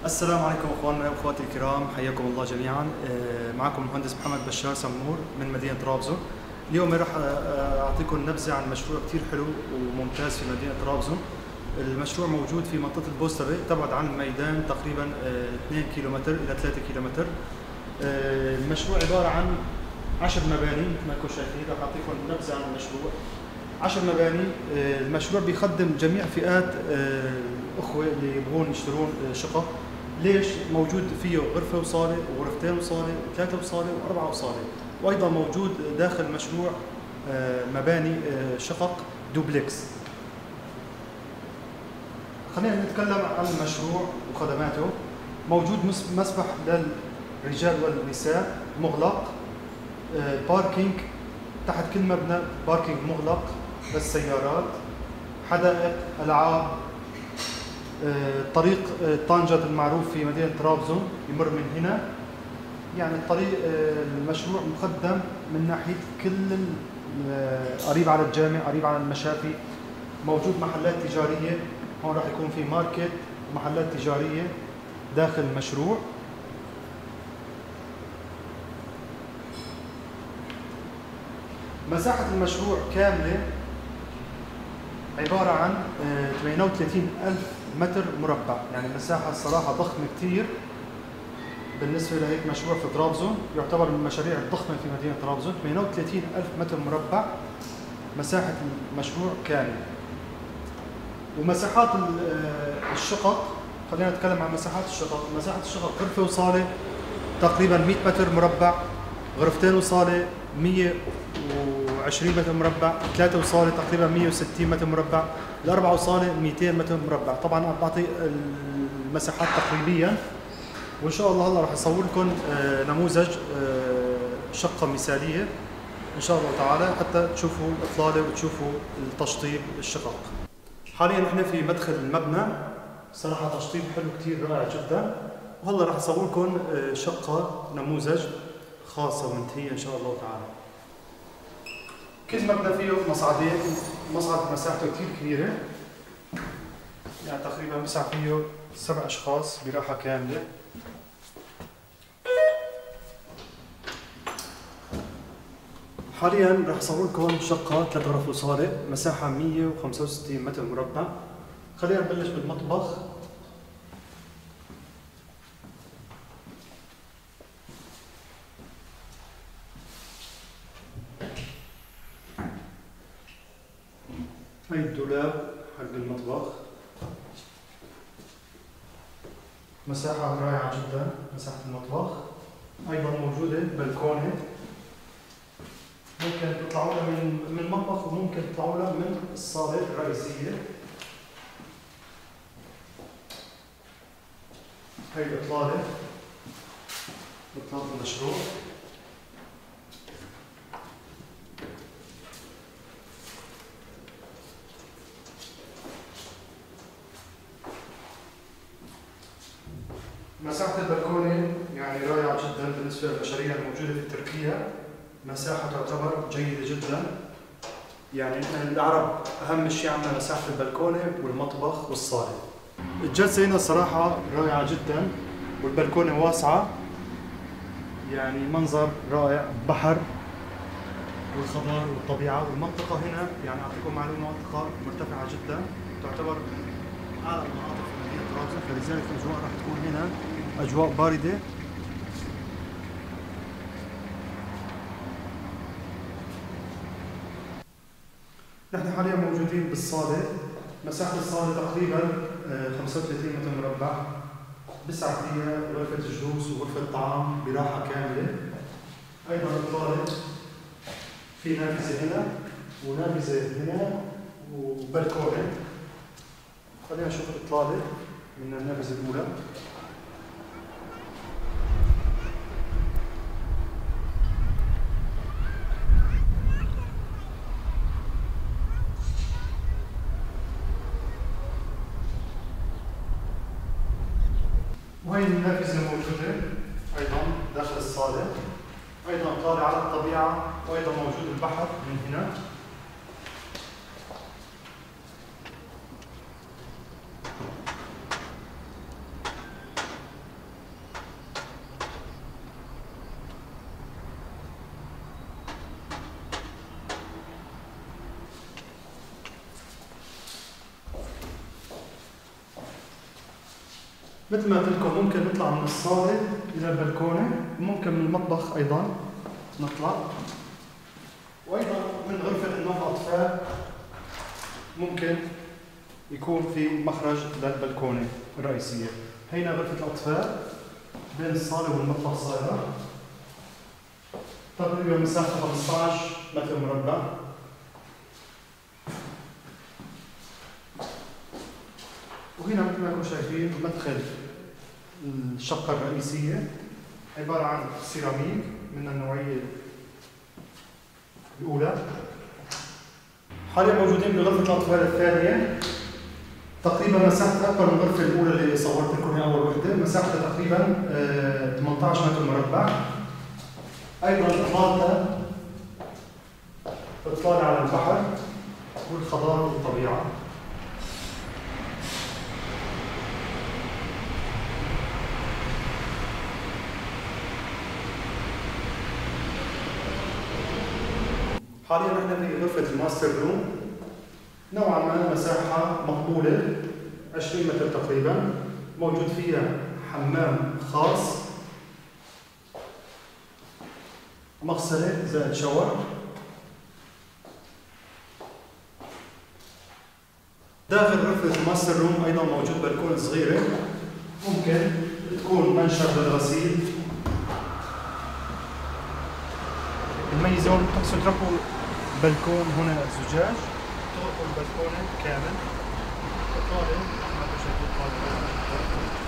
السلام عليكم اخواننا واخواتي الكرام، حياكم الله جميعا. معكم المهندس محمد بشار سمور من مدينه طرابزون. اليوم راح اعطيكم نبذه عن مشروع كثير حلو وممتاز في مدينه طرابزون. المشروع موجود في منطقه البوستبه، تبعد عن الميدان تقريبا 2 كيلومتر الى 3 كيلومتر. المشروع عباره عن 10 مباني مثل ما انكم شايفين. راح اعطيكم نبذه عن المشروع. 10 مباني. المشروع بيخدم جميع فئات الاخوه اللي يبغون يشترون شقه. ليش؟ موجود فيه غرفه وصاله وغرفتين وصاله وثلاثه وصاله واربعه وصاله، وايضا موجود داخل المشروع مباني شقق دوبلكس. خلينا نتكلم عن المشروع وخدماته. موجود مسبح للرجال والنساء مغلق، باركينج تحت كل مبنى، باركينج مغلق للسيارات، حدائق، العاب، طريق طنجة المعروف في مدينة طرابزون يمر من هنا. يعني الطريق المشروع مقدم من ناحية كل قريب على الجامع، قريب على المشافي. موجود محلات تجارية، هون راح يكون في ماركت ومحلات تجارية داخل المشروع. مساحة المشروع كاملة عبارة عن 38,000 متر مربع، يعني مساحة الصراحة ضخمة كثير بالنسبة لهيك مشروع في طرابزون. يعتبر من المشاريع الضخمة في مدينة طرابزون. 38,000 متر مربع مساحة المشروع كامل. ومساحات الشقق، خلينا نتكلم عن مساحات الشقق. مساحة الشقق غرفة وصالة تقريبا 100 متر مربع، غرفتين وصالة 120 متر مربع، ثلاثة وصالة تقريبا 160 متر مربع، الأربعة وصالة 200 متر مربع. طبعا أنا بعطي المساحات تقريبيا، وإن شاء الله هلا راح أصور لكم نموذج شقة مثالية إن شاء الله تعالى، حتى تشوفوا الإطلالة وتشوفوا التشطيب الشقق. حاليا نحن في مدخل المبنى، صراحة تشطيب حلو كثير رائع جدا. وهلا راح أصور لكم شقة نموذج خاصة ومنتهية إن شاء الله تعالى. كل مبنى فيه مصعدين، مصعد مساحته كثير كبيرة، يعني تقريبا بيسع فيه 7 أشخاص براحة كاملة. حاليا راح أصور لكم شقة 3 غرف وصالة، مساحة 165 متر مربع. خلينا نبلش بالمطبخ. هاي الدولاب حق المطبخ، مساحة رائعة جدا مساحة المطبخ. أيضا موجودة بلكونة، ممكن تطلعوا لها من المطبخ وممكن تطلعوا لها من الصالة الرئيسية. هاي الإطلالة، إطلالة المشروع. مساحة البلكونة يعني رائعة جدا بالنسبة للمشاريع الموجودة في تركيا. مساحة تعتبر جيدة جدا. يعني العرب أهم شيء عندنا مساحة البلكونة والمطبخ والصالة. الجلسة هنا صراحة رائعة جدا، والبلكونة واسعة، يعني منظر رائع، بحر والخضار والطبيعة. والمنطقة هنا يعني أعطيكم معلومة، منطقة مرتفعة جدا، تعتبر من أعلى المناطق في مدينة طرابزون، فلذلك الأجواء راح تكون هنا أجواء باردة. نحن حاليا موجودين بالصالة. مساحة الصالة تقريبا 35 متر مربع، بسع فيها غرفة الجلوس وغرفة طعام براحة كاملة. أيضا الطالب في نافذة هنا ونافذة هنا وبلكونة. خلينا نشوف الإطلالة من النافذة الأولى. وهي النافذة موجودة أيضا داخل الصالة، أيضا طالع على الطبيعة، وأيضا موجود البحر من هنا. مثل ما قلت لكم ممكن نطلع من الصالة إلى البلكونة، وممكن من المطبخ أيضا نطلع، وأيضا من غرفة النوم الأطفال ممكن يكون في مخرج للبلكونة الرئيسية. هينا غرفة الأطفال بين الصالة والمطبخ صايرة، تقريبا مساحة 15 متر مربع. وهنا مثل ما انتم شايفين مدخل الشقة الرئيسية، عبارة عن سيراميك من النوعية الأولى. حاليا موجودين بغرفة الأطفال الثانية، تقريبا مساحتها أكبر من الغرفة الأولى اللي صورت لكم أول وحدة، مساحتها تقريبا 18 متر مربع. أيضا إطلالتها إطلال على البحر والخضار والطبيعة. حاليا نحن في غرفة الماستر روم، نوعا ما مساحة مقبولة 20 متر تقريبا، موجود فيها حمام خاص، مغسلة زائد شاور. داخل غرفة الماستر روم أيضا موجود بلكونة صغيرة، ممكن تكون منشر للغسيل. الميزة هون بتقصد تركوا بلكون هنا زجاج، تغلقوا البلكونة كامل، وطالع ما تشوفوا طالع.